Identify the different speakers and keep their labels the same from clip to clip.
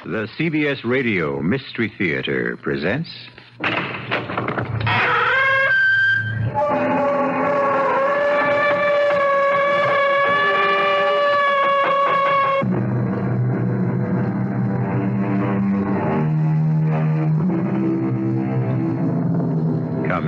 Speaker 1: The CBS Radio Mystery Theater presents... Come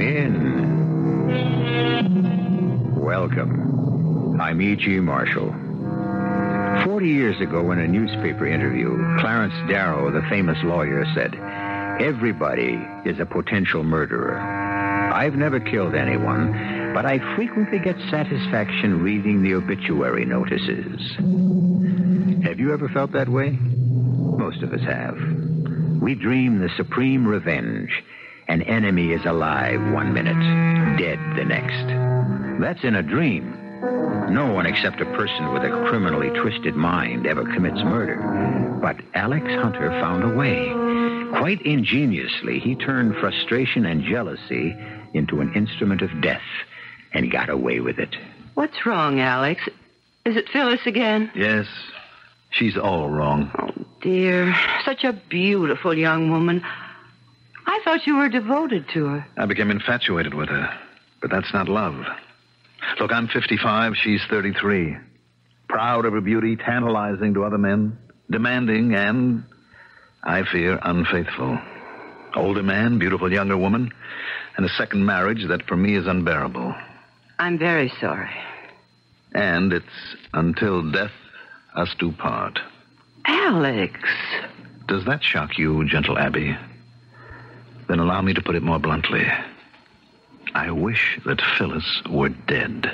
Speaker 1: in. Welcome. I'm E.G. Marshall. 40 years ago, in a newspaper interview, Clarence Darrow, the famous lawyer, said, "Everybody is a potential murderer. I've never killed anyone, but I frequently get satisfaction reading the obituary notices." Have you ever felt that way? Most of us have. We dream the supreme revenge. An enemy is alive one minute, dead the next. That's in a dream. No one except a person with a criminally twisted mind ever commits murder. But Alex Hunter found a way. Quite ingeniously, he turned frustration and jealousy into an instrument of death and got away with it.
Speaker 2: What's wrong, Alex? Is it Phyllis again?
Speaker 3: Yes. She's all wrong.
Speaker 2: Oh, dear. Such a beautiful young woman. I thought you were devoted to her.
Speaker 3: I became infatuated with her, but that's not love. Look, I'm 55, she's 33. Proud of her beauty, tantalizing to other men, demanding and, I fear, unfaithful. Older man, beautiful younger woman, and a second marriage that for me is unbearable.
Speaker 2: I'm very sorry.
Speaker 3: And it's until death us do part.
Speaker 2: Alex!
Speaker 3: Does that shock you, gentle Abby? Then allow me to put it more bluntly. I wish that Phyllis were dead.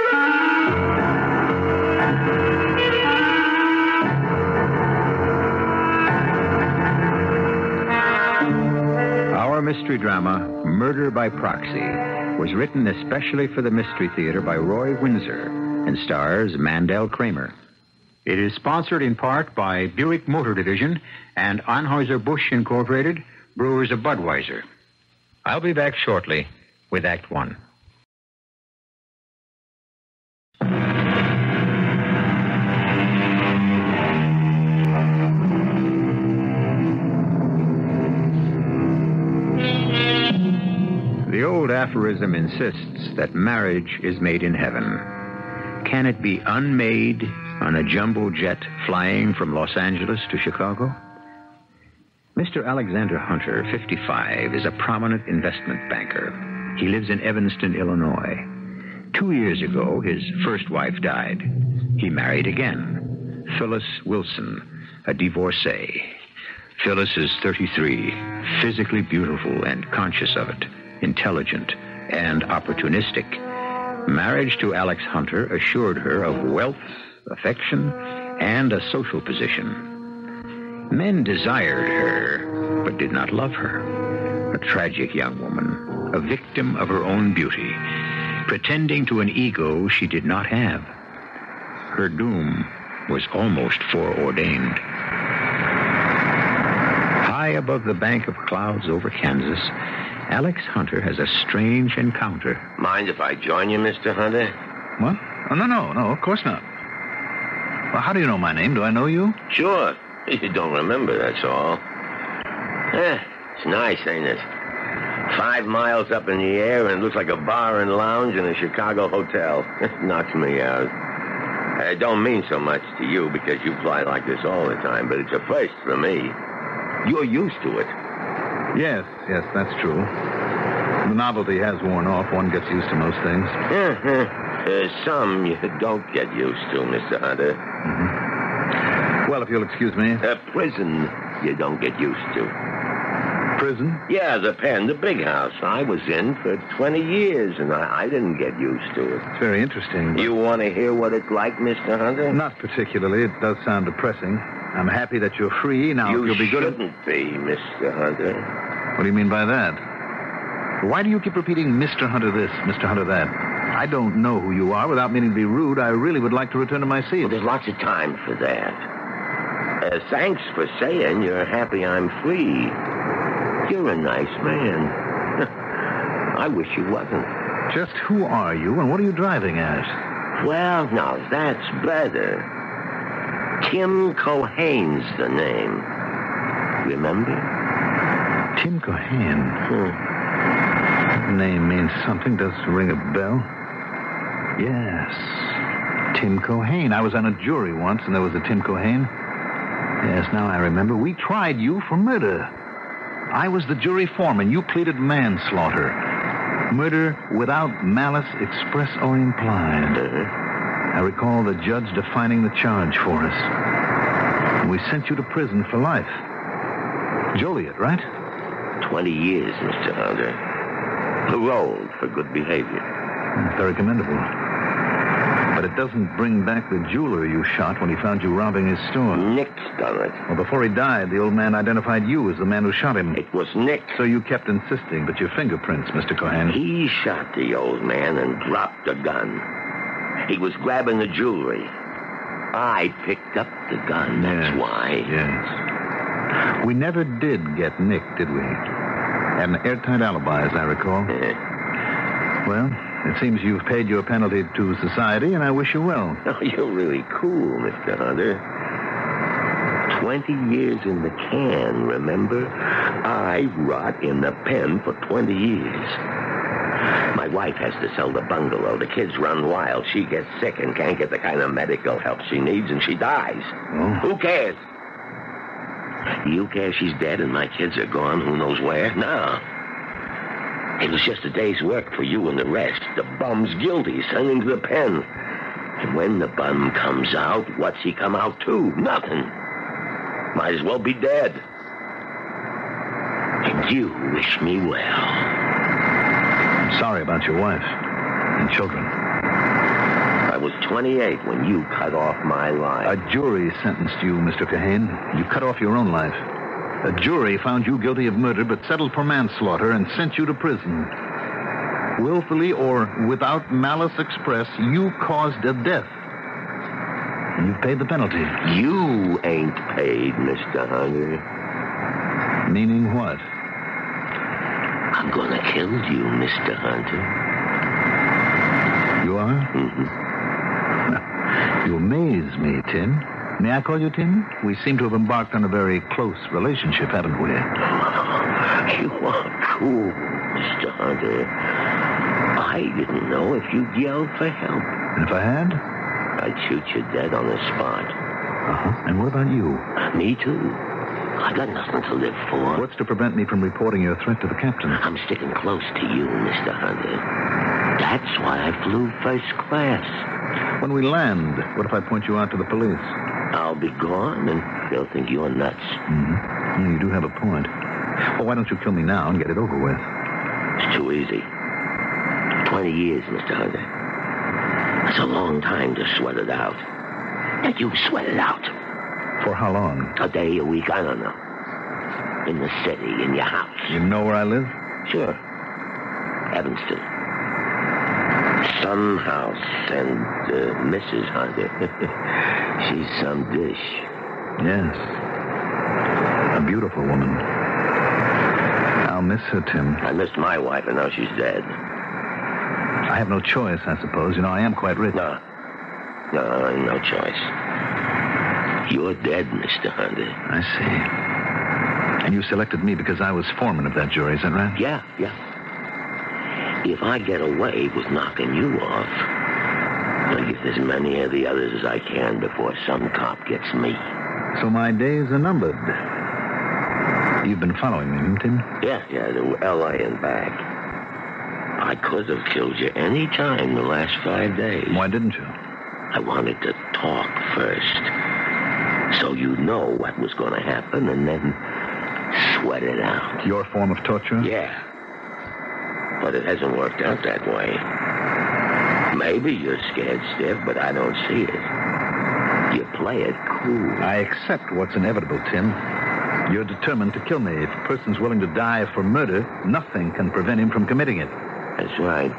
Speaker 1: Our mystery drama, Murder by Proxy, was written especially for the Mystery Theater by Roy Windsor and stars Mandel Kramer. It is sponsored in part by Buick Motor Division and Anheuser-Busch Incorporated, Brewers of Budweiser. I'll be back shortly with Act One. The old aphorism insists that marriage is made in heaven. Can it be unmade on a jumbo jet flying from Los Angeles to Chicago? Mr. Alexander Hunter, 55, is a prominent investment banker. He lives in Evanston, Illinois. 2 years ago, his first wife died. He married again, Phyllis Wilson, a divorcee. Phyllis is 33, physically beautiful and conscious of it, intelligent and opportunistic. Marriage to Alex Hunter assured her of wealth, affection, and a social position. Men desired her, but did not love her. A tragic young woman, a victim of her own beauty, pretending to an ego she did not have. Her doom was almost foreordained. High above the bank of clouds over Kansas, Alex Hunter has a strange encounter.
Speaker 4: Mind if I join you, Mr. Hunter?
Speaker 3: What? Oh, no, of course not. Well, how do you know my name? Do I know you?
Speaker 4: Sure. You don't remember, that's all. It's nice, ain't it? 5 miles up in the air, and it looks like a bar and lounge in a Chicago hotel. It knocks me out. It don't mean so much to you because you fly like this all the time, but it's a first for me. You're used to it.
Speaker 3: Yes, that's true. The novelty has worn off. One gets used to most things.
Speaker 4: Some you don't get used to, Mr. Hunter.
Speaker 3: Mm-hmm. Well, if you'll excuse me.
Speaker 4: Prison you don't get used to.
Speaker 3: Prison?
Speaker 4: Yeah, the pen, the big house. I was in for 20 years, and I didn't get used to it.
Speaker 3: It's very interesting.
Speaker 4: You want to hear what it's like, Mr. Hunter?
Speaker 3: Not particularly. It does sound depressing. I'm happy that you're free. Now,
Speaker 4: you'll
Speaker 3: be good.
Speaker 4: You shouldn't be, Mr. Hunter.
Speaker 3: What do you mean by that? Why do you keep repeating Mr. Hunter this, Mr. Hunter that? I don't know who you are. Without meaning to be rude, I really would like to return to my seat.
Speaker 4: Well, there's lots of time for that. Thanks for saying you're happy I'm free. You're a nice man. I wish you wasn't.
Speaker 3: Just who are you and what are you driving at?
Speaker 4: Well, now that's better. Tim Cohain's the name. Remember?
Speaker 3: Tim Cohain. That name means something. Does ring a bell? Yes. Tim Cohain. I was on a jury once, and there was a Tim Cohain. Yes, now I remember. We tried you for murder. I was the jury foreman. You pleaded manslaughter. Murder without malice express or implied. I recall the judge defining the charge for us. And we sent you to prison for life. Joliet, right?
Speaker 4: 20 years, Mr. Hunter. Paroled for good behavior.
Speaker 3: Very commendable. But it doesn't bring back the jeweler you shot when he found you robbing his store.
Speaker 4: Nick's done it.
Speaker 3: Well, before he died, the old man identified you as the man who shot him.
Speaker 4: It was Nick.
Speaker 3: So you kept insisting, but your fingerprints, Mr. Cohain.
Speaker 4: He shot the old man and dropped the gun. He was grabbing the jewelry. I picked up the gun, that's why.
Speaker 3: Yes. We never did get Nick, did we? Had an airtight alibi, as I recall. Well, it seems you've paid your penalty to society, and I wish you well.
Speaker 4: Oh, you're really cool, Mr. Hunter. 20 years in the can, remember? I rot in the pen for 20 years. My wife has to sell the bungalow. The kids run wild. She gets sick and can't get the kind of medical help she needs, and she dies.
Speaker 3: Oh.
Speaker 4: Who cares? Do you care she's dead and my kids are gone who knows where? No. It was just a day's work for you and the rest. The bum's guilty, sent him to the pen. And when the bum comes out, what's he come out to? Nothing. Might as well be dead. And you wish me well.
Speaker 3: I'm sorry about your wife and children.
Speaker 4: I was 28 when you cut off my life.
Speaker 3: A jury sentenced you, Mr. Cohain. You cut off your own life. A jury found you guilty of murder but settled for manslaughter and sent you to prison. Willfully or without malice express, you caused a death. And you've paid the penalty.
Speaker 4: You ain't paid, Mr. Hunter.
Speaker 3: Meaning what?
Speaker 4: I'm gonna kill you, Mr. Hunter.
Speaker 3: You are?
Speaker 4: Mm-hmm.
Speaker 3: You amaze me, Tim. May I call you Tim? We seem to have embarked on a very close relationship, haven't we?
Speaker 4: You are cool, Mr. Hunter. I didn't know if you'd yelled for help.
Speaker 3: And if I had?
Speaker 4: I'd shoot you dead on the spot.
Speaker 3: Uh-huh. And what about you?
Speaker 4: Me too. I got nothing to live for.
Speaker 3: What's to prevent me from reporting your threat to the captain?
Speaker 4: I'm sticking close to you, Mr. Hunter. That's why I flew first class.
Speaker 3: When we land, what if I point you out to the police?
Speaker 4: I'll be gone, and they'll think you're nuts.
Speaker 3: Mm-hmm. Yeah, you do have a point. Well, why don't you kill me now and get it over with?
Speaker 4: It's too easy. 20 years, Mr. Hunter. That's a long time to sweat it out. Now you sweat it out.
Speaker 3: For how long?
Speaker 4: A day, a week, I don't know. In the city, in your house.
Speaker 3: You know where I live?
Speaker 4: Sure. Evanston. Some house, and Mrs. Hunter. She's some dish.
Speaker 3: Yes. A beautiful woman. I'll miss her, Tim.
Speaker 4: I missed my wife, and now she's dead.
Speaker 3: I have no choice, I suppose. You know, I am quite rich.
Speaker 4: No, no choice. You're dead, Mr. Hunter.
Speaker 3: I see. And you selected me because I was foreman of that jury, is that right?
Speaker 4: Yeah. If I get away with knocking you off, I'll get as many of the others as I can before some cop gets me.
Speaker 3: So my days are numbered. You've been following me, Tim?
Speaker 4: Yeah, to L.A. and back. I could have killed you any time the last 5 days.
Speaker 3: Why didn't you?
Speaker 4: I wanted to talk first. So you know what was going to happen, and then sweat it out.
Speaker 3: Your form of torture?
Speaker 4: Yeah. But it hasn't worked out that way. Maybe you're scared stiff, but I don't see it. You play it cool.
Speaker 3: I accept what's inevitable, Tim. You're determined to kill me. If a person's willing to die for murder, nothing can prevent him from committing it.
Speaker 4: That's right.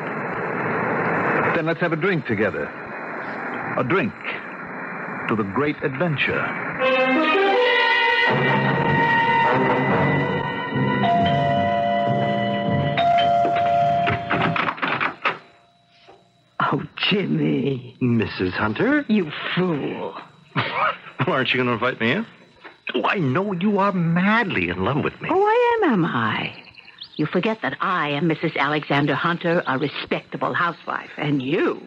Speaker 3: Then let's have a drink together. A drink to the great adventure.
Speaker 2: Oh, Jimmy.
Speaker 5: Mrs. Hunter?
Speaker 2: You fool.
Speaker 5: Well, aren't you going to invite me in?
Speaker 3: Oh, I know you are madly in love with me.
Speaker 2: Oh, I am I? You forget that I am Mrs. Alexander Hunter, a respectable housewife. And you're,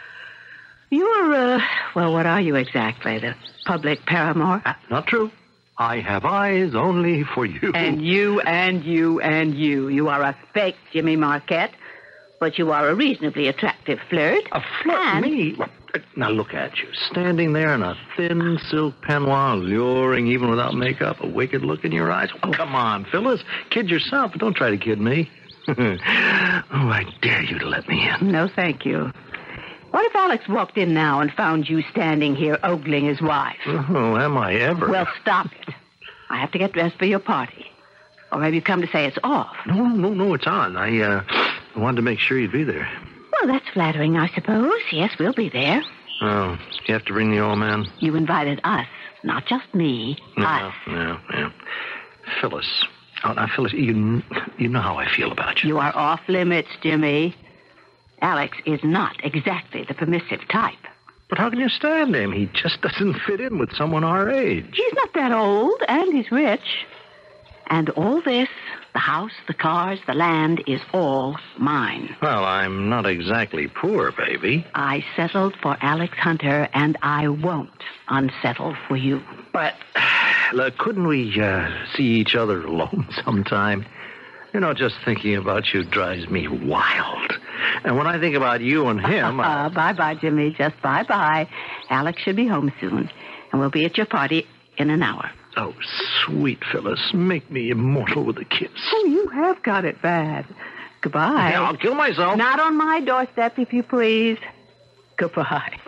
Speaker 2: well, what are you exactly? The public paramour?
Speaker 3: Not true. I have eyes only for you.
Speaker 2: And you. You are a fake Jimmy Marquette, but you are a reasonably attractive flirt.
Speaker 3: A flirt?
Speaker 2: And...
Speaker 3: Me? Now look at you, standing there in a thin silk peignoir, alluring even without makeup, a wicked look in your eyes. Oh, come on, Phyllis. Kid yourself, but don't try to kid me. Oh, I dare you to let me in.
Speaker 2: No, thank you. What if Alex walked in now and found you standing here ogling his wife?
Speaker 3: Oh, am I ever?
Speaker 2: Well, stop it. I have to get dressed for your party. Or have you come to say it's off?
Speaker 3: No, it's on. I wanted to make sure you'd be there.
Speaker 2: Well, that's flattering, I suppose. Yes, we'll be there.
Speaker 3: Oh, you have to bring the old man?
Speaker 2: You invited us, not just me. Us.
Speaker 3: Yeah. Phyllis. Oh, now, Phyllis, you know how I feel about you.
Speaker 2: You are off limits, Jimmy. Alex is not exactly the permissive type.
Speaker 3: But how can you stand him? He just doesn't fit in with someone our age.
Speaker 2: He's not that old, and he's rich. And all this, the house, the cars, the land, is all mine.
Speaker 3: Well, I'm not exactly poor, baby.
Speaker 2: I settled for Alex Hunter, and I won't unsettle for you.
Speaker 3: But, look, couldn't we see each other alone sometime? You know, just thinking about you drives me wild. And when I think about you and him...
Speaker 2: Bye-bye, Jimmy. Just bye-bye. Alex should be home soon, and we'll be at your party in an hour.
Speaker 3: Oh, sweet Phyllis, make me immortal with a kiss.
Speaker 2: Oh, you have got it bad. Goodbye.
Speaker 3: Yeah, I'll kill myself.
Speaker 2: Not on my doorstep, if you please. Goodbye.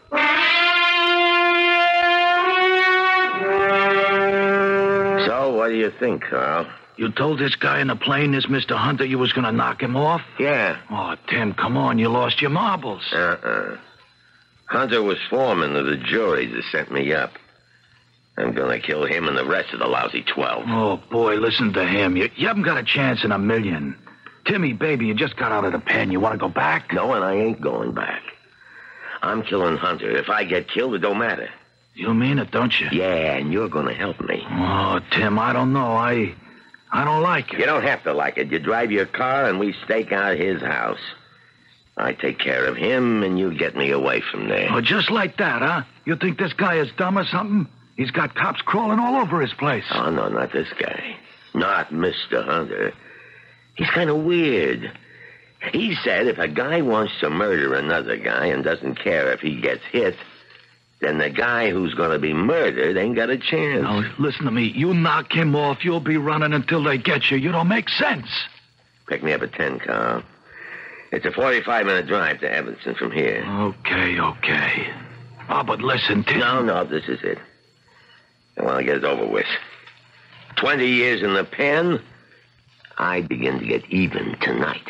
Speaker 4: So, what do you think, Carl?
Speaker 5: You told this guy in the plane, this Mr. Hunter, you was going to knock him off?
Speaker 4: Yeah.
Speaker 5: Oh, Tim, come on. You lost your marbles.
Speaker 4: Hunter was foreman of the jury that sent me up. I'm going to kill him and the rest of the lousy 12.
Speaker 5: Oh, boy, listen to him. You haven't got a chance in a million. Timmy, baby, you just got out of the pen. You want to go back?
Speaker 4: No, and I ain't going back. I'm killing Hunter. If I get killed, it don't matter.
Speaker 5: You mean it, don't you?
Speaker 4: Yeah, and you're going to help me.
Speaker 5: Oh, Tim, I don't know. I don't like it.
Speaker 4: You don't have to like it. You drive your car and we stake out his house. I take care of him and you get me away from there.
Speaker 5: Oh, just like that, huh? You think this guy is dumb or something? He's got cops crawling all over his place.
Speaker 4: Oh, no, not this guy. Not Mr. Hunter. He's kind of weird. He said if a guy wants to murder another guy and doesn't care if he gets hit, then the guy who's going to be murdered ain't got a chance.
Speaker 5: Now, listen to me. You knock him off, you'll be running until they get you. You don't make sense.
Speaker 4: Pick me up at 10, Carl. It's a 45-minute drive to Evanston from here.
Speaker 5: Okay. Oh, but listen, Tim.
Speaker 4: No, this is it. I want to get it over with. 20 years in the pen, I begin to get even tonight.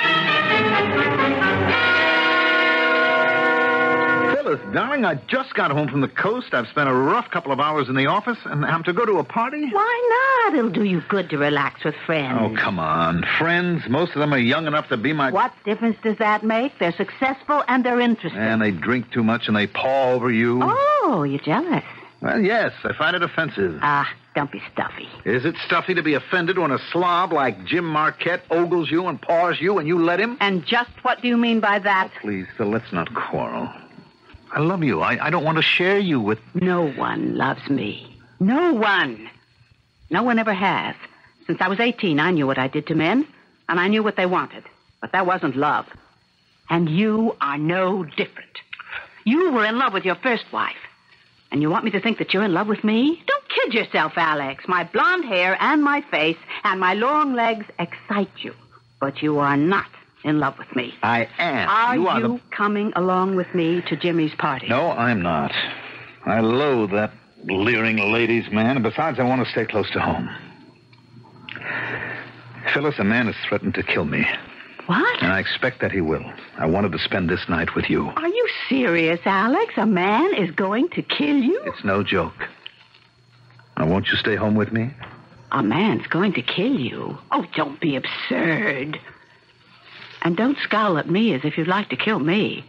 Speaker 3: Phyllis, darling, I just got home from the coast. I've spent a rough couple of hours in the office, and I'm to go to a party?
Speaker 2: Why not? It'll do you good to relax with friends.
Speaker 3: Oh, come on. Friends, most of them are young enough to be my...
Speaker 2: What difference does that make? They're successful and they're interesting.
Speaker 3: And they drink too much and they paw over you.
Speaker 2: Oh, you're jealous.
Speaker 3: Well, yes, I find it offensive.
Speaker 2: Don't be stuffy.
Speaker 3: Is it stuffy to be offended when a slob like Jim Marquette ogles you and paws you and you let him?
Speaker 2: And just what do you mean by that?
Speaker 3: Oh, please, Phil, let's not quarrel. I love you. I don't want to share you with...
Speaker 2: No one loves me. No one. No one ever has. Since I was 18, I knew what I did to men, and I knew what they wanted. But that wasn't love. And you are no different. You were in love with your first wife. And you want me to think that you're in love with me? Don't kid yourself, Alex. My blonde hair and my face and my long legs excite you. But you are not in love with me.
Speaker 3: I am.
Speaker 2: Are you coming along with me to Jimmy's party?
Speaker 3: No, I'm not. I loathe that leering ladies' man, and besides, I want to stay close to home. Phyllis, a man has threatened to kill me.
Speaker 2: What?
Speaker 3: And I expect that he will. I wanted to spend this night with you.
Speaker 2: Are you serious, Alex? A man is going to kill you?
Speaker 3: It's no joke. Now, won't you stay home with me?
Speaker 2: A man's going to kill you? Oh, don't be absurd. And don't scowl at me as if you'd like to kill me.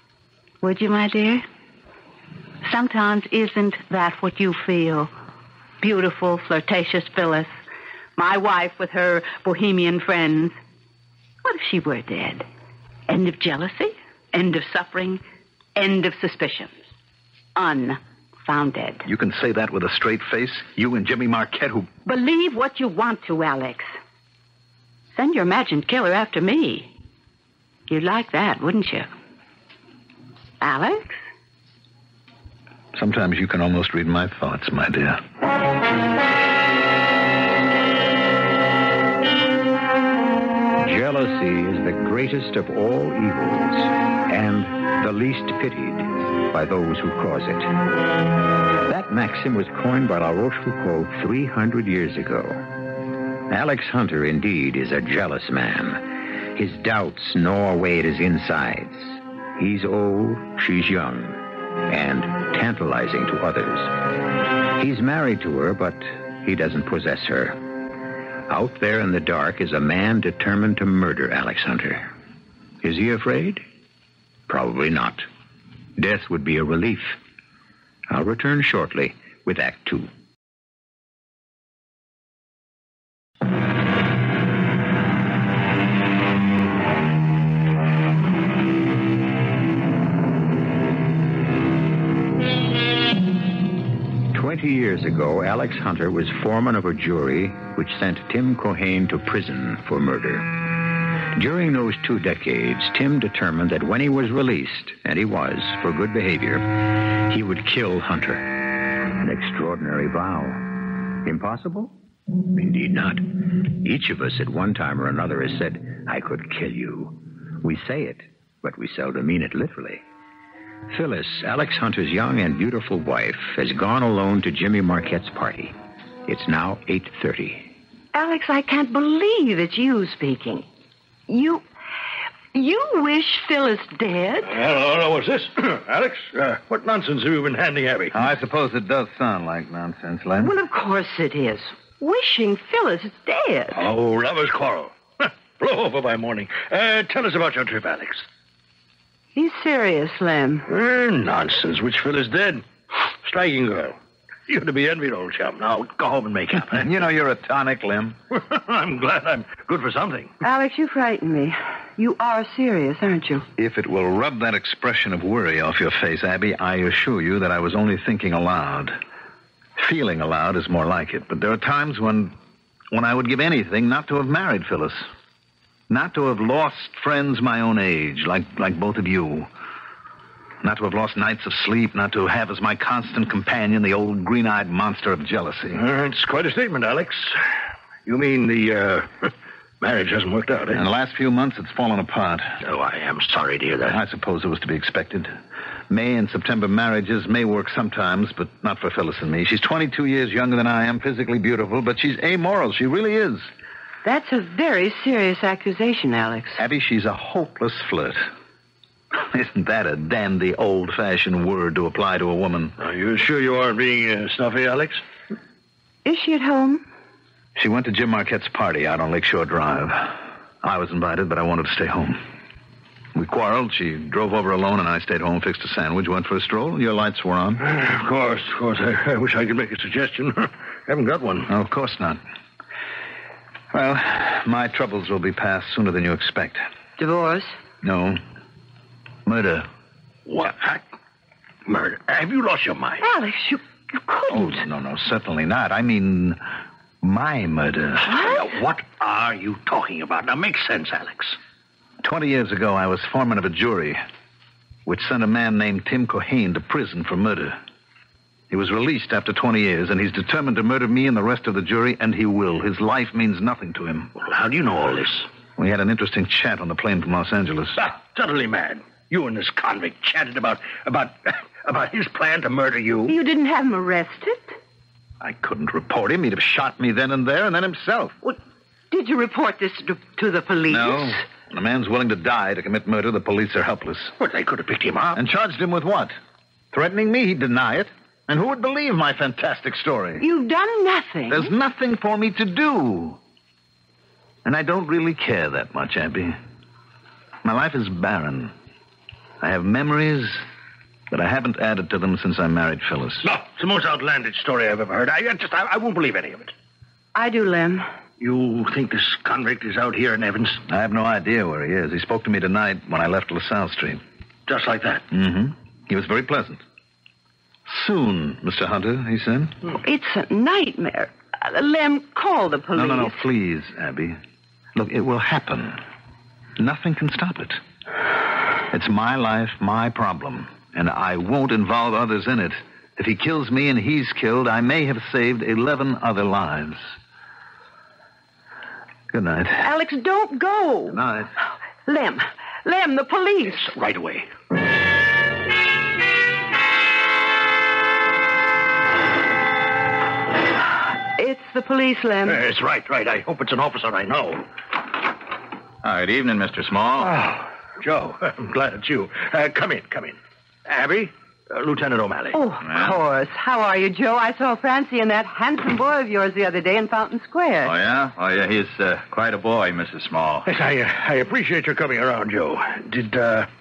Speaker 2: Would you, my dear? Sometimes isn't that what you feel Beautiful, flirtatious Phyllis. My wife with her bohemian friends. What if she were dead? End of jealousy? End of suffering? End of suspicions? Unfounded.
Speaker 3: You can say that with a straight face? You and Jimmy Marquette who...
Speaker 2: Believe what you want to, Alex. Send your imagined killer after me. You'd like that, wouldn't you? Alex?
Speaker 3: Sometimes you can almost read my thoughts, my dear.
Speaker 1: Jealousy is the greatest of all evils and the least pitied by those who cause it. That maxim was coined by La Rochefoucauld 300 years ago. Alex Hunter, indeed, is a jealous man. His doubts gnaw away at his insides. He's old, she's young, and tantalizing to others. He's married to her, but he doesn't possess her. Out there in the dark is a man determined to murder Alex Hunter. Is he afraid? Probably not. Death would be a relief. I'll return shortly with Act Two. Years ago, Alex Hunter was foreman of a jury which sent Tim Cohain to prison for murder. During those 2 decades, Tim determined that when he was released, and he was, for good behavior, he would kill Hunter. An extraordinary vow. Impossible? Indeed not. Each of us at one time or another has said, I could kill you. We say it, but we seldom mean it literally. Phyllis, Alex Hunter's young and beautiful wife, has gone alone to Jimmy Marquette's party. It's now 8:30.
Speaker 6: Alex, I can't believe it's you speaking. You wish Phyllis dead?
Speaker 5: Hello, what's this? Alex, what nonsense have you been handing Abby?
Speaker 3: I suppose it does sound like nonsense, Len.
Speaker 6: Well, of course it is. Wishing Phyllis dead.
Speaker 5: Oh, lovers' quarrel. Blow over by morning. Tell us about your trip, Alex.
Speaker 6: He's serious, Lem.
Speaker 5: Nonsense. Which Phyllis dead? Striking girl. You're to be envied, old chap. Now, go home and make up.
Speaker 3: You know you're a tonic, Lim.
Speaker 5: I'm glad I'm good for something.
Speaker 6: Alex, you frighten me. You are serious, aren't you?
Speaker 3: If it will rub that expression of worry off your face, Abby, I assure you that I was only thinking aloud. Feeling aloud is more like it. But there are times when I would give anything not to have married Phyllis. Not to have lost friends my own age, like both of you. Not to have lost nights of sleep, not to have as my constant companion the old green-eyed monster of jealousy.
Speaker 5: It's quite a statement, Alex. You mean the marriage hasn't worked out, eh?
Speaker 3: In the last few months, it's fallen apart.
Speaker 5: Oh, I am sorry to hear that.
Speaker 3: I suppose it was to be expected. May and September marriages may work sometimes, but not for Phyllis and me. She's 22 years younger than I am, physically beautiful, but she's amoral. She really is.
Speaker 6: That's a very serious accusation, Alex.
Speaker 3: Abby, she's a hopeless flirt. Isn't that a dandy, old-fashioned word to apply to a woman?
Speaker 5: Are you sure you aren't being snuffy, Alex?
Speaker 6: Is she at home?
Speaker 3: She went to Jim Marquette's party out on Lakeshore Drive. I was invited, but I wanted to stay home. We quarreled. She drove over alone, and I stayed home, fixed a sandwich, went for a stroll. Your lights were on.
Speaker 5: Of course. I wish I could make a suggestion. Haven't got one.
Speaker 3: Oh, of course not. Well, my troubles will be past sooner than you expect.
Speaker 6: Divorce?
Speaker 3: No. Murder.
Speaker 5: What? Murder? Have you lost your mind?
Speaker 6: Alex, you couldn't.
Speaker 3: Oh, no, certainly not. I mean, my murder.
Speaker 5: Now, what are you talking about? Now, make sense, Alex.
Speaker 3: 20 years ago, I was foreman of a jury which sent a man named Tim Cohain to prison for murder. He was released after 20 years, and he's determined to murder me and the rest of the jury, and he will. His life means nothing to him.
Speaker 5: Well, how do you know all this?
Speaker 3: We had an interesting chat on the plane from Los Angeles.
Speaker 5: Totally mad. You and this convict chatted about his plan to murder you.
Speaker 6: You didn't have him arrested?
Speaker 3: I couldn't report him. He'd have shot me then and there, and then himself.
Speaker 6: What, did you report this to the police?
Speaker 3: No. When a man's willing to die to commit murder, the police are helpless.
Speaker 5: But they could have picked him up.
Speaker 3: And charged him with what? Threatening me? He'd deny it. And who would believe my fantastic story?
Speaker 6: You've done nothing.
Speaker 3: There's nothing for me to do. And I don't really care that much, Abby. My life is barren. I have memories but I haven't added to them since I married Phyllis.
Speaker 7: No, it's the most outlandish story I've ever heard. I won't believe any of it.
Speaker 2: I do, Lem.
Speaker 7: You think this convict is out here in Evans?
Speaker 3: I have no idea where he is. He spoke to me tonight when I left LaSalle Street.
Speaker 7: Just like that?
Speaker 3: Mm-hmm. He was very pleasant. Soon, Mr. Hunter, he said.
Speaker 2: It's a nightmare. Lem, call the police.
Speaker 3: No, please, Abby. Look, it will happen. Nothing can stop it. It's my life, my problem, and I won't involve others in it. If he kills me and he's killed, I may have saved 11 other lives. Good night.
Speaker 2: Alex, don't go.
Speaker 3: Good night.
Speaker 2: Lem, the police.
Speaker 7: Right away.
Speaker 2: It's the police, Lem.
Speaker 7: Yes, right. I hope it's an officer I know.
Speaker 5: Good evening, Mr. Small.
Speaker 7: Oh, Joe, I'm glad it's you. Come in. Abby, Lieutenant O'Malley.
Speaker 2: Oh, of course. How are you, Joe? I saw Francie and that handsome boy of yours the other day in Fountain Square.
Speaker 5: Oh, yeah? He's quite a boy, Mrs. Small.
Speaker 7: Yes, I appreciate your coming around, Joe. Did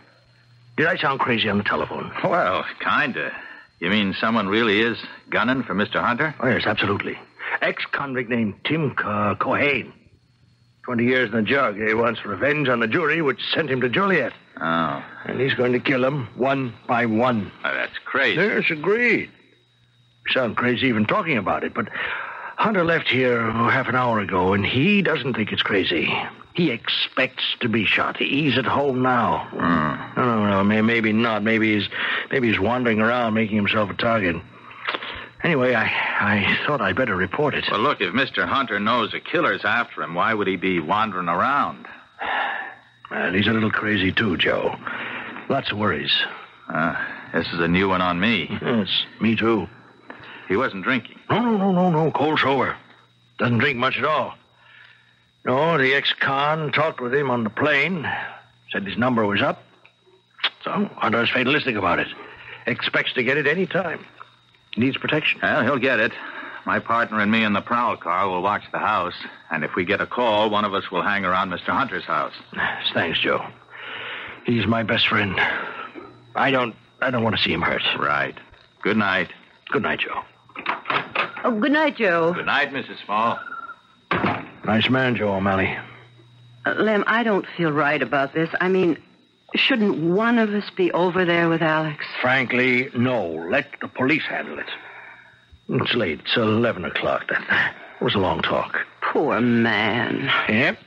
Speaker 7: I sound crazy on the telephone?
Speaker 5: Well, kinda. You mean someone really is gunning for Mr. Hunter?
Speaker 7: Oh, yes, absolutely. Ex-convict named Tim Cohain. 20 years in the jug. He wants revenge on the jury, which sent him to Joliet.
Speaker 5: Oh.
Speaker 7: And he's going to kill them one by one.
Speaker 5: Oh, that's crazy.
Speaker 7: Yes, agreed. You sound crazy even talking about it, but Hunter left here half an hour ago, and he doesn't think it's crazy. He expects to be shot. He's at home now. No, maybe not. Maybe he's wandering around making himself a target. Anyway, I thought I'd better report it.
Speaker 5: Well, look, if Mr. Hunter knows a killer's after him, why would he be wandering around?
Speaker 7: Well, he's a little crazy, too, Joe. Lots of worries.
Speaker 5: This is a new one on me.
Speaker 7: Yes, me, too.
Speaker 5: He wasn't drinking.
Speaker 7: No. Cold sober. Doesn't drink much at all. No, the ex-con talked with him on the plane. Said his number was up. So, Hunter's fatalistic about it. Expects to get it any time. Needs protection.
Speaker 5: Well, he'll get it. My partner and me in the prowl car will watch the house. And if we get a call, one of us will hang around Mr. Hunter's house.
Speaker 7: Thanks, Joe. He's my best friend. I don't want to see him hurt.
Speaker 5: Right. Good night.
Speaker 7: Good night, Joe.
Speaker 2: Oh, good night, Joe.
Speaker 5: Good night, Mrs. Small.
Speaker 7: Nice man, Joe O'Malley.
Speaker 2: Lem, I don't feel right about this. I mean, shouldn't one of us be over there with Alex?
Speaker 7: Frankly, no. Let the police handle it. It's late. It's 11 o'clock. That was a long talk.
Speaker 2: Poor man.
Speaker 7: Yep.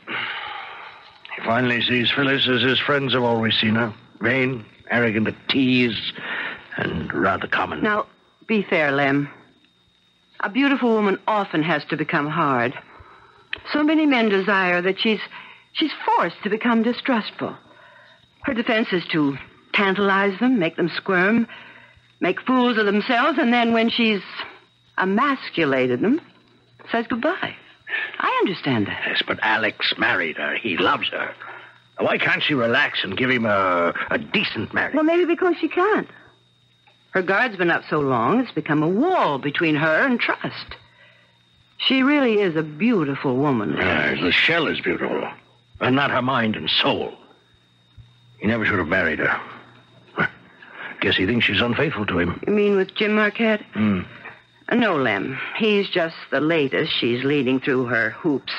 Speaker 7: He finally sees Phyllis as his friends have always seen her. Vain, arrogant to tease, and rather common.
Speaker 2: Now, be fair, Lem. A beautiful woman often has to become hard. So many men desire that she's forced to become distrustful. Her defense is to tantalize them, make them squirm, make fools of themselves, and then when she's emasculated them, says goodbye. I understand that.
Speaker 7: Yes, but Alex married her. He loves her. Why can't she relax and give him a decent marriage?
Speaker 2: Well, maybe because she can't. Her guard's been up so long, it's become a wall between her and trust. She really is a beautiful woman.
Speaker 7: The shell is beautiful, but not her mind and soul. He never should have married her. Guess he thinks she's unfaithful to him.
Speaker 2: You mean with Jim Marquette? No, Lem. He's just the latest she's leading through her hoops.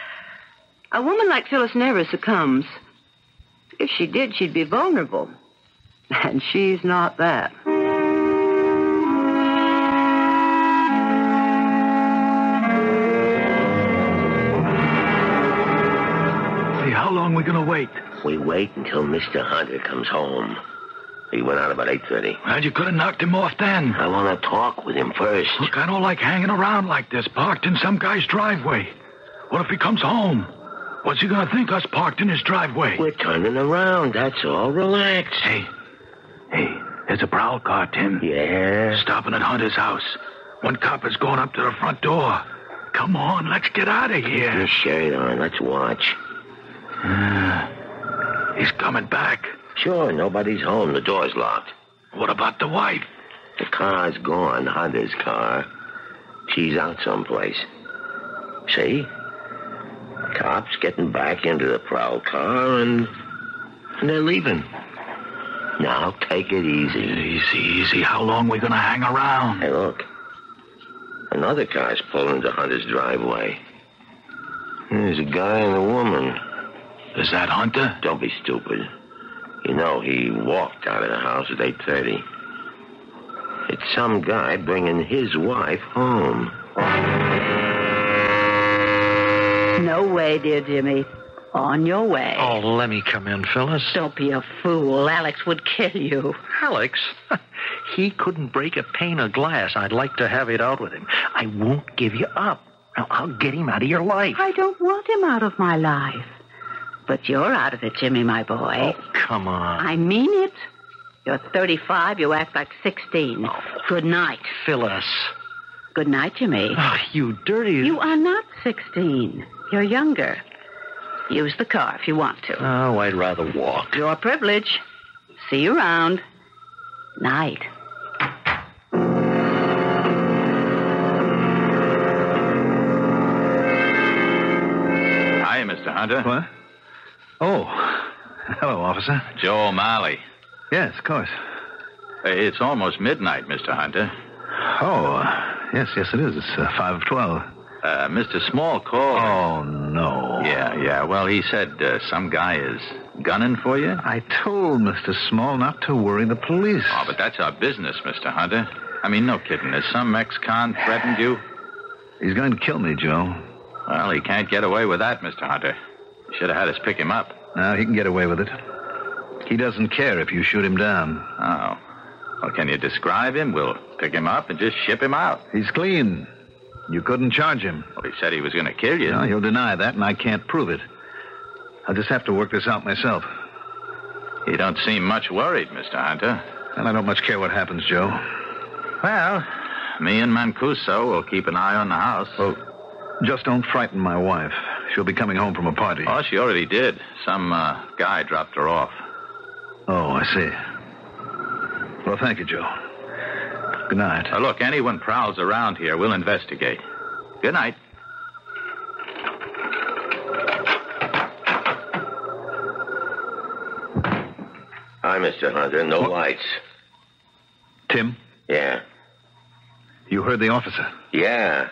Speaker 2: A woman like Phyllis never succumbs. If she did, she'd be vulnerable. And she's not that.
Speaker 5: Hey, how long are we going to wait?
Speaker 4: We wait until Mr. Hunter comes home. He went out about 8:30.
Speaker 5: Well, you could have knocked him off then.
Speaker 4: I want to talk with him first.
Speaker 5: Look, I don't like hanging around like this, parked in some guy's driveway. What if he comes home? What's he going to think, us parked in his driveway?
Speaker 4: We're turning around, that's all. Relax.
Speaker 5: Hey, there's a prowl car, Tim.
Speaker 4: Yeah?
Speaker 5: Stopping at Hunter's house. One cop is going up to the front door. Come on, let's get out of here.
Speaker 4: Get your shirt on, let's watch.
Speaker 5: He's coming back.
Speaker 4: Sure, nobody's home. The door's locked.
Speaker 5: What about the wife?
Speaker 4: The car's gone, Hunter's car. She's out someplace. See? Cops getting back into the prowl car, and they're leaving. Now, take it easy.
Speaker 5: Easy. How long we gonna hang around?
Speaker 4: Hey, look. Another car's pulling into Hunter's driveway. There's a guy and a woman.
Speaker 5: Is that Hunter?
Speaker 4: Don't be stupid. You know, he walked out of the house at 8:30. It's some guy bringing his wife home.
Speaker 2: No way, dear Jimmy. On your way.
Speaker 7: Oh, let me come in, Phyllis.
Speaker 2: Don't be a fool. Alex would kill you.
Speaker 7: Alex? He couldn't break a pane of glass. I'd like to have it out with him. I won't give you up. Now, I'll get him out of your life.
Speaker 2: I don't want him out of my life. But you're out of it, Jimmy, my boy.
Speaker 7: Oh, come on.
Speaker 2: I mean it. You're 35. You act like 16.
Speaker 7: Oh.
Speaker 2: Good night.
Speaker 7: Phyllis.
Speaker 2: Good night, Jimmy.
Speaker 7: Oh, you dirty...
Speaker 2: You are not 16. You're younger. Use the car if you want to.
Speaker 7: Oh, I'd rather walk.
Speaker 2: Your privilege. See you around. Night.
Speaker 8: Hi, Mr. Hunter.
Speaker 3: What? Oh, hello, officer.
Speaker 8: Joe O'Malley.
Speaker 3: Yes, of course.
Speaker 8: It's almost midnight, Mr. Hunter.
Speaker 3: Oh, yes, it is. It's 5 of 12.
Speaker 8: Mr. Small called.
Speaker 3: Oh, no.
Speaker 8: Yeah. Well, he said some guy is gunning for you.
Speaker 3: I told Mr. Small not to worry the police.
Speaker 8: Oh, but that's our business, Mr. Hunter. I mean, no kidding. Has some ex-con threatened you?
Speaker 3: He's going to kill me, Joe.
Speaker 8: Well, he can't get away with that, Mr. Hunter. You should have had us pick him up.
Speaker 3: No, he can get away with it. He doesn't care if you shoot him down.
Speaker 8: Oh. Well, can you describe him? We'll pick him up and just ship him out.
Speaker 3: He's clean. You couldn't charge him.
Speaker 8: Well, he said he was going to kill you.
Speaker 3: No, he'll deny that, and I can't prove it. I'll just have to work this out myself.
Speaker 8: You don't seem much worried, Mr. Hunter.
Speaker 3: And I don't much care what happens, Joe.
Speaker 8: Well, me and Mancuso will keep an eye on the house.
Speaker 3: Well, just don't frighten my wife. She'll be coming home from a party.
Speaker 8: Oh, she already did. Some guy dropped her off.
Speaker 3: Oh, I see. Well, thank you, Joe. Good night.
Speaker 8: Look, anyone prowls around here, we'll investigate. Good night.
Speaker 4: Hi, Mr. Hunter. No lights.
Speaker 3: Tim?
Speaker 4: Yeah.
Speaker 3: You heard the officer?
Speaker 4: Yeah.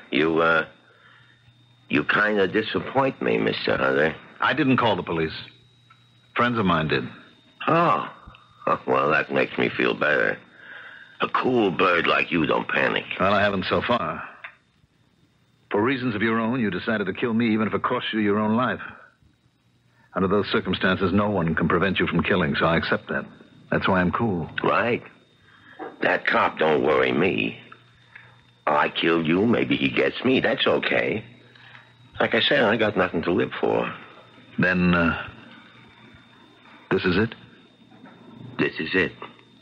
Speaker 4: You kind of disappoint me, Mr. Hunter.
Speaker 3: I didn't call the police. Friends of mine did.
Speaker 4: Oh. Well, that makes me feel better. A cool bird like you don't panic.
Speaker 3: Well, I haven't so far. For reasons of your own, you decided to kill me even if it cost you your own life. Under those circumstances, no one can prevent you from killing, so I accept that. That's why I'm cool.
Speaker 4: Right. That cop don't worry me. I killed you, maybe he gets me. That's okay. Like I said, I got nothing to live for.
Speaker 3: Then, this is it?
Speaker 4: This is it.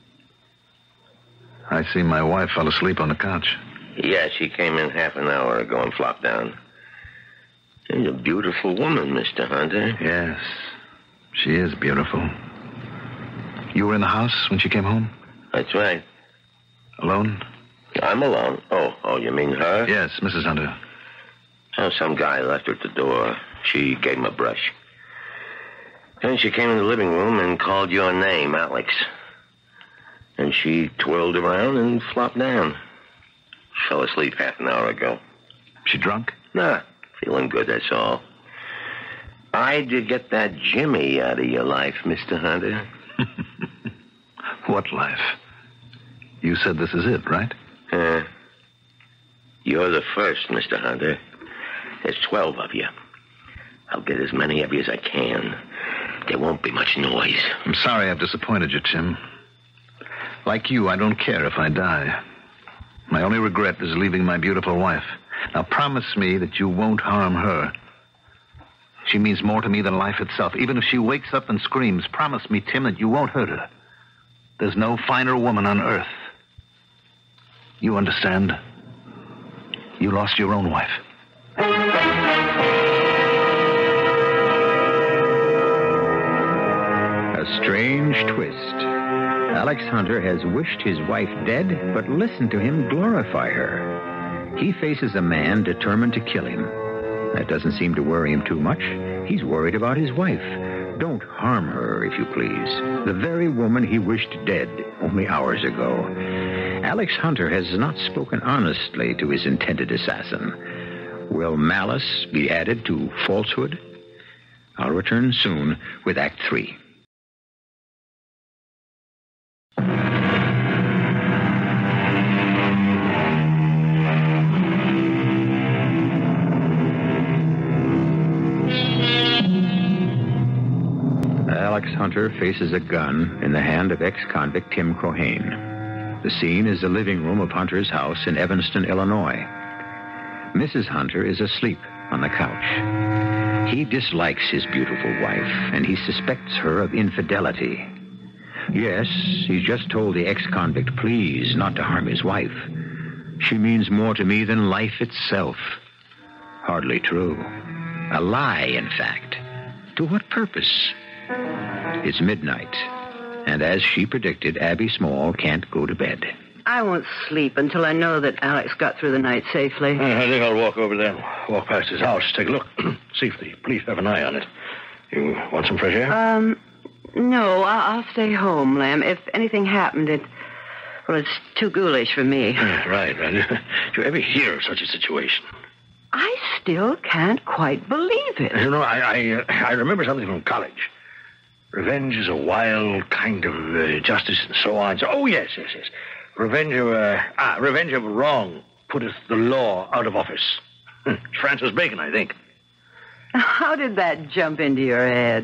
Speaker 3: I see my wife fell asleep on the couch.
Speaker 4: Yeah, she came in half an hour ago and flopped down. She's a beautiful woman, Mr. Hunter.
Speaker 3: Yes, she is beautiful. You were in the house when she came home?
Speaker 4: That's right.
Speaker 3: Alone?
Speaker 4: I'm alone. Oh, you mean her?
Speaker 3: Yes, Mrs. Hunter.
Speaker 4: Oh, some guy left her at the door. She gave him a brush. Then she came in the living room and called your name, Alex. And she twirled around and flopped down. Fell asleep half an hour ago.
Speaker 3: She drunk?
Speaker 4: Nah, feeling good, that's all. I did get that Jimmy out of your life, Mr. Hunter.
Speaker 3: What life? You said this is it, right?
Speaker 4: You're the first, Mr. Hunter. There's 12 of you. I'll get as many of you as I can. There won't be much noise.
Speaker 3: I'm sorry I've disappointed you, Tim. Like you, I don't care if I die. My only regret is leaving my beautiful wife. Now promise me that you won't harm her. She means more to me than life itself. Even if she wakes up and screams, promise me, Tim, that you won't hurt her. There's no finer woman on earth. You understand? You lost your own wife.
Speaker 1: A strange twist. Alex Hunter has wished his wife dead, but listen to him glorify her. He faces a man determined to kill him. That doesn't seem to worry him too much. He's worried about his wife. Don't harm her, if you please. The very woman he wished dead only hours ago. Alex Hunter has not spoken honestly to his intended assassin. Will malice be added to falsehood? I'll return soon with Act 3. Alex Hunter faces a gun in the hand of ex-convict Tim Cohain. The scene is the living room of Hunter's house in Evanston, Illinois. Mrs. Hunter is asleep on the couch. He dislikes his beautiful wife, and he suspects her of infidelity. Yes, he's just told the ex-convict, please, not to harm his wife. She means more to me than life itself. Hardly true. A lie, in fact. To what purpose? It's midnight, and as she predicted, Abby Small can't go to bed.
Speaker 6: I won't sleep until I know that Alex got through the night safely.
Speaker 7: I think I'll walk over there, walk past his house, take a look, see if the police have an eye on it. You want some fresh air?
Speaker 6: No, I'll stay home, Lem. If anything happened, it's too ghoulish for me.
Speaker 7: Right. Did you ever hear of such a situation?
Speaker 6: I still can't quite believe it.
Speaker 7: You know, I remember something from college. Revenge is a wild kind of justice and so on. Oh, yes. Revenge of wrong putteth the law out of office. Francis Bacon, I think.
Speaker 6: How did that jump into your head?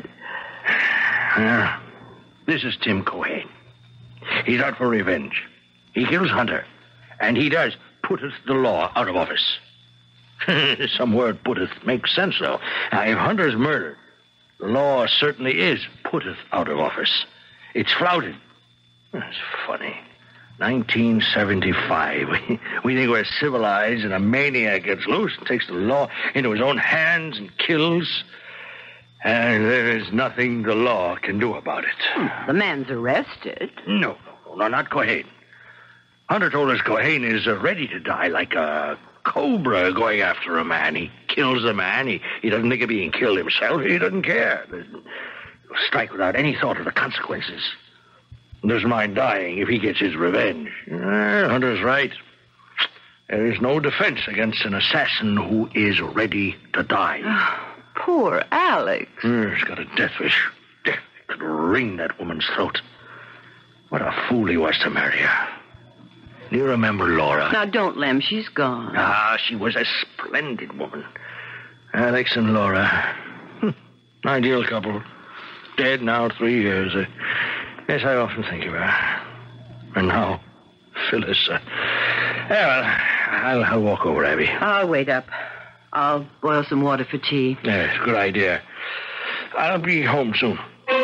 Speaker 7: This is Tim Cohain. He's out for revenge. He kills Hunter, and he does putteth the law out of office. Some word putteth makes sense, though. Now, if Hunter's murdered, the law certainly is putteth out of office. It's flouted. That's funny. 1975. We think we're civilized, and a maniac gets loose and takes the law into his own hands and kills. And there is nothing the law can do about it.
Speaker 6: The man's arrested.
Speaker 7: No, not Cohain. Hunter told us Cohain is ready to die like a cobra going after a man. He kills the man. He doesn't think of being killed himself. He doesn't care. He'll strike without any thought of the consequences. Doesn't mind dying if he gets his revenge. Hunter's right. There is no defense against an assassin who is ready to die.
Speaker 6: Poor Alex.
Speaker 7: He's got a death wish. Death could wring that woman's throat. What a fool he was to marry her. Do you remember Laura?
Speaker 6: Now, don't, Lem. She's gone.
Speaker 7: She was a splendid woman. Alex and Laura. Ideal couple. Dead now 3 years. Yes, I often think of her. And now, Phyllis. I'll walk over, Abby.
Speaker 6: I'll wait up. I'll boil some water for tea.
Speaker 7: Yes, good idea. I'll be home soon.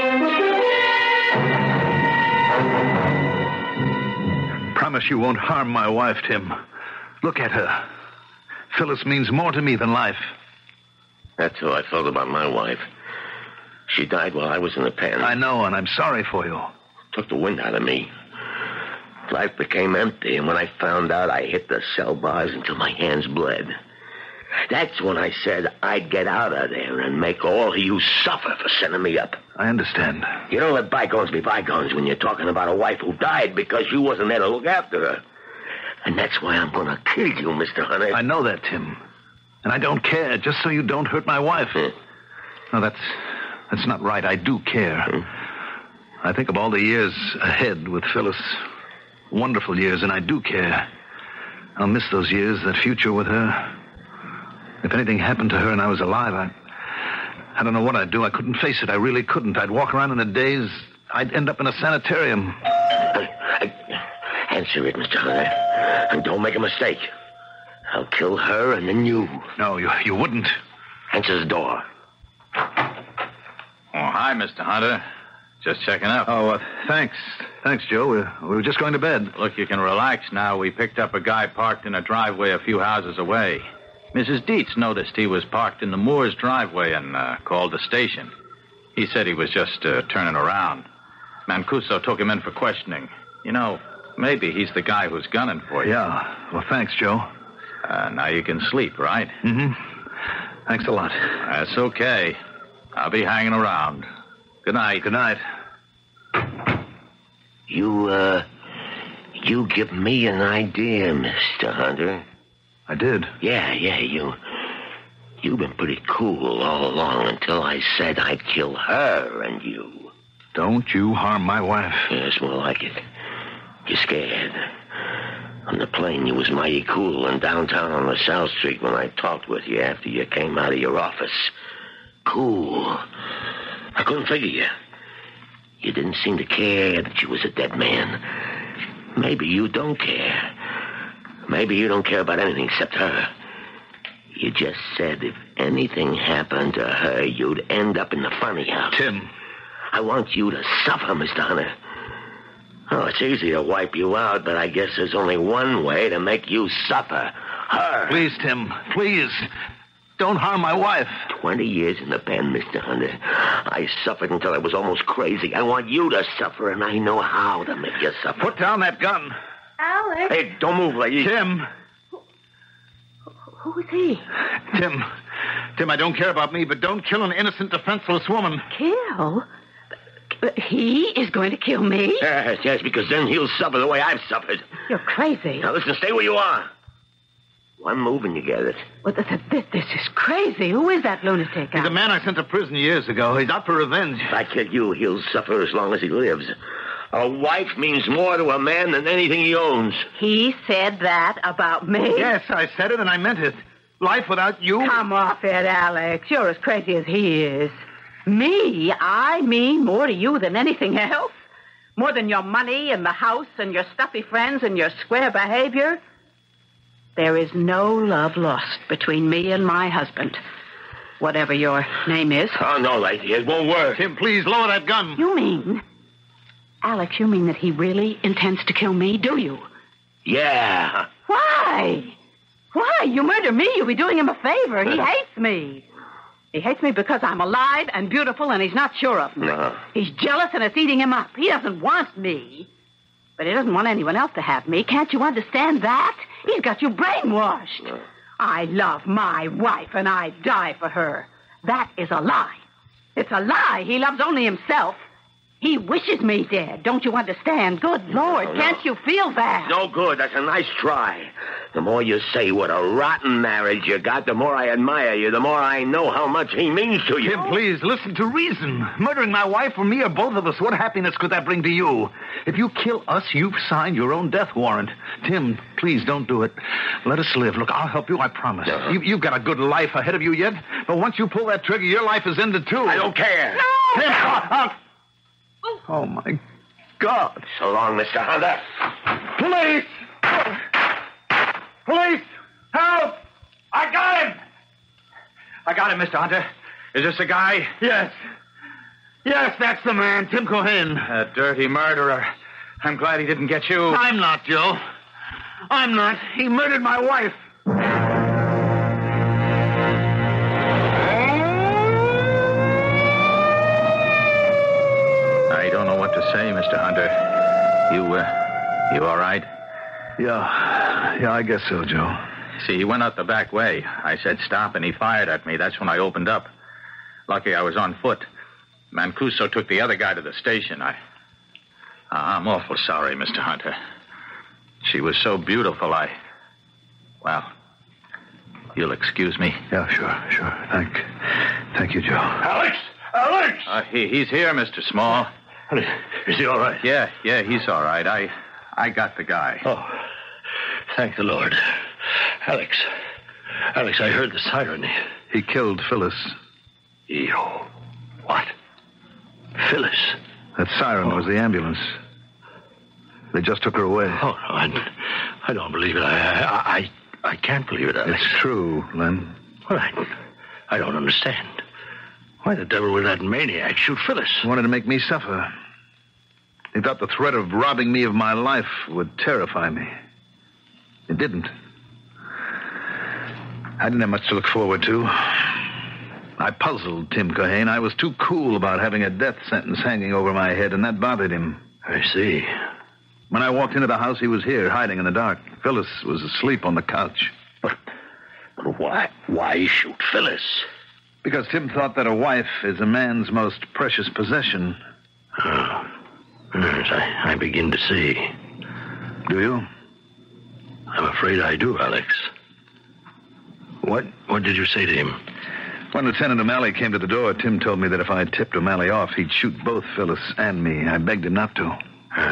Speaker 3: Promise you won't harm my wife, Tim. Look at her. Phyllis means more to me than life.
Speaker 4: That's how I felt about my wife. She died while I was in the pen.
Speaker 3: I know, and I'm sorry for you.
Speaker 4: Took the wind out of me. Life became empty, and when I found out, I hit the cell bars until my hands bled. That's when I said I'd get out of there and make all of you suffer for sending me up.
Speaker 3: I understand.
Speaker 4: You don't let bygones be bygones when you're talking about a wife who died because you wasn't there to look after her. And that's why I'm going to kill you, Mr. Hunter.
Speaker 3: I know that, Tim. And I don't care, just so you don't hurt my wife. No, that's not right. I do care. I think of all the years ahead with Phyllis. Wonderful years, and I do care. I'll miss those years, that future with her. If anything happened to her and I was alive, I don't know what I'd do. I couldn't face it. I really couldn't. I'd walk around in a daze. I'd end up in a sanitarium.
Speaker 4: Answer it, Mr. Hunter. And don't make a mistake. I'll kill her and then you.
Speaker 3: No, you wouldn't.
Speaker 4: Answer the door.
Speaker 8: Oh, hi, Mr. Hunter. Just checking up.
Speaker 3: Oh, thanks. Thanks, Joe. We were just going to bed.
Speaker 8: Look, you can relax now. We picked up a guy parked in a driveway a few houses away. Mrs. Dietz noticed he was parked in the Moore's driveway and called the station. He said he was just turning around. Mancuso took him in for questioning. You know, maybe he's the guy who's gunning for you.
Speaker 3: Yeah. Well, thanks, Joe.
Speaker 8: Now you can sleep, right?
Speaker 3: Mm-hmm. Thanks a lot.
Speaker 8: That's okay. I'll be hanging around. Good night.
Speaker 3: Good night.
Speaker 4: You give me an idea, Mr. Hunter.
Speaker 3: I did.
Speaker 4: Yeah, you've been pretty cool all along until I said I'd kill her and you.
Speaker 3: Don't you harm my wife.
Speaker 4: Yeah, it's more like it. You're scared. On the plane, you was mighty cool, and downtown on LaSalle Street when I talked with you after you came out of your office. Cool. I couldn't figure you. You didn't seem to care that you was a dead man. Maybe you don't care. Maybe you don't care about anything except her. You just said if anything happened to her, you'd end up in the funny house.
Speaker 3: Tim.
Speaker 4: I want you to suffer, Mr. Hunter. Oh, it's easy to wipe you out, but I guess there's only one way to make you suffer. Her.
Speaker 3: Please, Tim. Please. Don't harm my wife.
Speaker 4: 20 years in the pen, Mr. Hunter. I suffered until I was almost crazy. I want you to suffer, and I know how to make you suffer.
Speaker 3: Put down that gun.
Speaker 6: Alex.
Speaker 4: Hey, don't move, lady.
Speaker 3: Tim.
Speaker 6: Who is he?
Speaker 3: Tim, I don't care about me, but don't kill an innocent, defenseless woman.
Speaker 6: Kill? But he is going to kill me?
Speaker 4: Yes, because then he'll suffer the way I've suffered.
Speaker 6: You're crazy.
Speaker 4: Now, listen, stay where you are. One move and you get it.
Speaker 6: Well, this is crazy. Who is that lunatic?
Speaker 3: He's a man I sent to prison years ago. He's out for revenge.
Speaker 4: If I kill you, he'll suffer as long as he lives. A wife means more to a man than anything he owns.
Speaker 6: He said that about me?
Speaker 3: Yes, I said it and I meant it. Life without you...
Speaker 6: Come off it, Alex. You're as crazy as he is. Me? I mean more to you than anything else? More than your money and the house and your stuffy friends and your square behavior? There is no love lost between me and my husband. Whatever your name is.
Speaker 4: Oh, no, lady. It won't work.
Speaker 3: Tim, please, lower that gun.
Speaker 6: You mean... Alex, you mean that he really intends to kill me, do you?
Speaker 4: Yeah.
Speaker 6: Why? Why? You murder me, you'll be doing him a favor. He hates me. He hates me because I'm alive and beautiful and he's not sure of me.
Speaker 4: No.
Speaker 6: He's jealous and it's eating him up. He doesn't want me. But he doesn't want anyone else to have me. Can't you understand that? He's got you brainwashed.
Speaker 4: No.
Speaker 6: I love my wife and I'd die for her. That is a lie. It's a lie. He loves only himself. He wishes me dead. Don't you understand? Good Lord,
Speaker 4: No.
Speaker 6: can't you feel that?
Speaker 4: No good. That's a nice try. The more you say what a rotten marriage you got, the more I admire you, the more I know how much he means to you.
Speaker 3: Tim, please, listen to reason. Murdering my wife or me or both of us, what happiness could that bring to you? If you kill us, you've signed your own death warrant. Tim, please don't do it. Let us live. Look, I'll help you, I promise.
Speaker 4: No.
Speaker 3: You've got a good life ahead of you yet, but once you pull that trigger, your life is ended, too.
Speaker 4: I don't care.
Speaker 6: No!
Speaker 3: Tim, oh, my God.
Speaker 4: So long, Mr. Hunter.
Speaker 3: Police! Police! Help! I got him, Mr. Hunter. Is this the guy? Yes. Yes, that's the man, Tim Cohain.
Speaker 8: A dirty murderer. I'm glad he didn't get you.
Speaker 3: I'm not, Joe. I'm not. He murdered my wife.
Speaker 8: I don't know what to say, Mr. Hunter. You all right?
Speaker 3: Yeah, I guess so, Joe.
Speaker 8: See, he went out the back way. I said stop, and he fired at me. That's when I opened up. Lucky I was on foot. Mancuso took the other guy to the station. I'm awful sorry, Mr. Hunter. She was so beautiful, Well, you'll excuse me.
Speaker 3: Yeah, sure. Thank you, Joe.
Speaker 7: Alex!
Speaker 8: He's here, Mr. Small.
Speaker 7: Is he all right?
Speaker 8: Yeah, he's all right. I got the guy.
Speaker 7: Oh, thank the Lord. Alex, I heard the siren.
Speaker 3: He killed Phyllis.
Speaker 7: Ew. What? Phyllis?
Speaker 3: That siren was the ambulance. They just took her away.
Speaker 7: Oh, no, I don't believe it. I can't believe it, Alex.
Speaker 3: It's true, Len.
Speaker 7: Well, I don't understand. Why the devil would that maniac shoot Phyllis?
Speaker 3: He wanted to make me suffer. He thought the threat of robbing me of my life would terrify me. It didn't. I didn't have much to look forward to. I puzzled Tim Cohain. I was too cool about having a death sentence hanging over my head, and that bothered him.
Speaker 7: I see.
Speaker 3: When I walked into the house, he was here, hiding in the dark. Phyllis was asleep on the couch.
Speaker 7: But why shoot Phyllis?
Speaker 3: Because Tim thought that a wife is a man's most precious possession.
Speaker 7: Oh, yes, I begin to see.
Speaker 3: Do you?
Speaker 7: I'm afraid I do, Alex. What did you say to him?
Speaker 3: When Lieutenant O'Malley came to the door, Tim told me that if I tipped O'Malley off, he'd shoot both Phyllis and me. I begged him not to.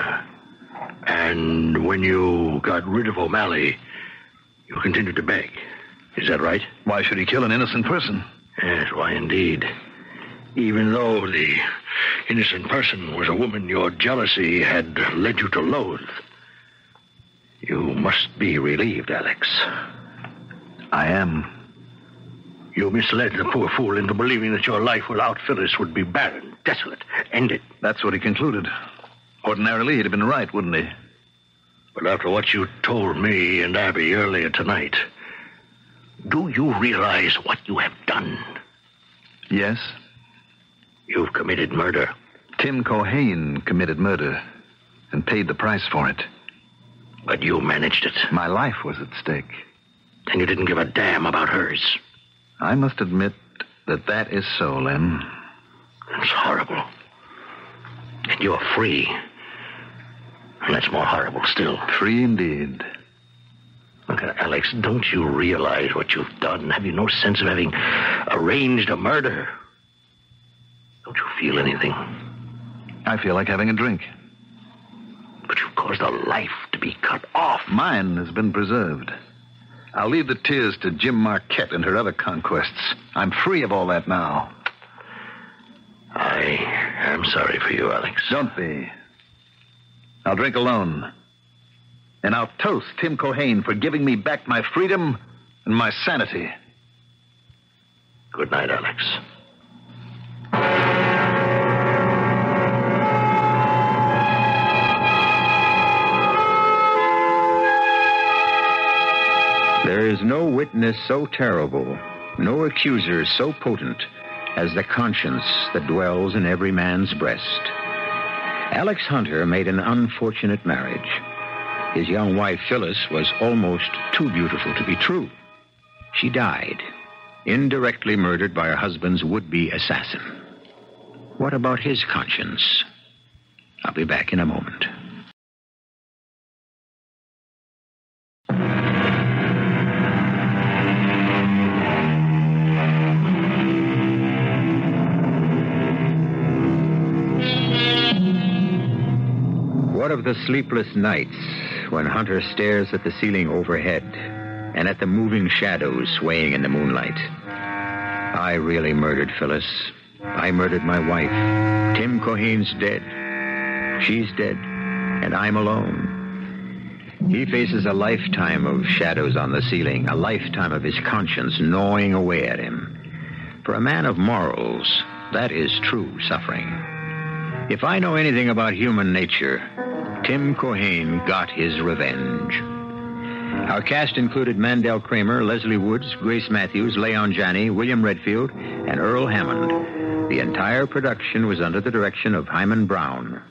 Speaker 7: And when you got rid of O'Malley, you continued to beg. Is that right?
Speaker 3: Why should he kill an innocent person?
Speaker 7: Yes, why indeed. Even though the innocent person was a woman your jealousy had led you to loathe. You must be relieved, Alex.
Speaker 3: I am.
Speaker 7: You misled the poor fool into believing that your life without Phyllis would be barren, desolate, ended.
Speaker 3: That's what he concluded. Ordinarily, he'd have been right, wouldn't he?
Speaker 7: But after what you told me and Abby earlier tonight, do you realize what you have done?
Speaker 3: Yes.
Speaker 7: You've committed murder.
Speaker 3: Tim Cohain committed murder and paid the price for it.
Speaker 7: But you managed it.
Speaker 3: My life was at stake.
Speaker 7: And you didn't give a damn about hers.
Speaker 3: I must admit that is so, Lem.
Speaker 7: It's horrible. And you're free. And that's more horrible still.
Speaker 3: Free indeed.
Speaker 7: Look, Alex, don't you realize what you've done? Have you no sense of having arranged a murder? Don't you feel anything?
Speaker 3: I feel like having a drink.
Speaker 7: But you've caused a life to be cut off.
Speaker 3: Mine has been preserved. I'll leave the tears to Jim Marquette and her other conquests. I'm free of all that now.
Speaker 7: I am sorry for you, Alex.
Speaker 3: Don't be. I'll drink alone. And I'll toast Tim Cohain for giving me back my freedom and my sanity.
Speaker 7: Good night, Alex.
Speaker 1: There is no witness so terrible, no accuser so potent as the conscience that dwells in every man's breast. Alex Hunter made an unfortunate marriage. His young wife, Phyllis, was almost too beautiful to be true. She died, indirectly murdered by her husband's would-be assassin. What about his conscience? I'll be back in a moment. What of the sleepless nights when Hunter stares at the ceiling overhead and at the moving shadows swaying in the moonlight? I really murdered Phyllis. I murdered my wife. Tim Cohain's dead. She's dead, and I'm alone. He faces a lifetime of shadows on the ceiling, a lifetime of his conscience gnawing away at him. For a man of morals, that is true suffering. If I know anything about human nature, Tim Cohain got his revenge. Our cast included Mandel Kramer, Leslie Woods, Grace Matthews, Leon Janney, William Redfield, and Earl Hammond. The entire production was under the direction of Hyman Brown.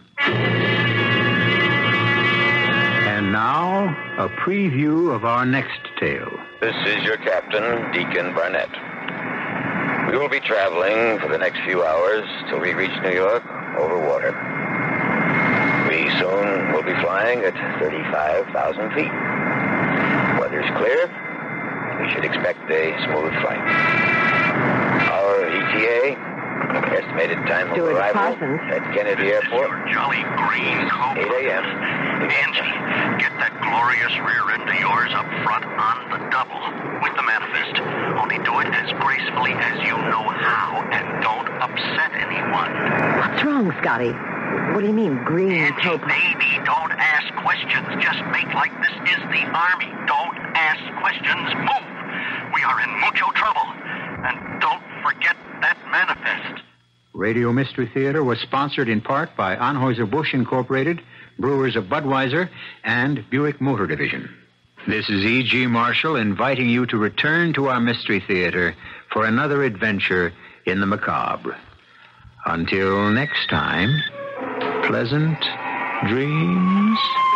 Speaker 1: And now, a preview of our next tale.
Speaker 9: This is your captain, Deacon Barnett. We will be traveling for the next few hours till we reach New York over water. We soon will be flying at 35,000 feet. Weather's clear. We should expect a smooth flight. Our ETA, estimated time of arrival at Kennedy Airport,
Speaker 7: Jolly green coat.
Speaker 9: 8 a.m.
Speaker 7: Angie, get that glorious rear end of yours up front on the double with the manifest. Only do it as gracefully as you know how and don't upset anyone.
Speaker 10: What's wrong, Scotty? What do you mean, green
Speaker 7: Angie,
Speaker 10: coat?
Speaker 7: baby, don't ask questions. Just make like this is the Army. Don't ask questions. Move. We are in mucho trouble. And don't forget that manifest.
Speaker 1: Radio Mystery Theater was sponsored in part by Anheuser-Busch Incorporated, Brewers of Budweiser, and Buick Motor Division. This is E.G. Marshall inviting you to return to our Mystery Theater for another adventure in the macabre. Until next time, pleasant dreams.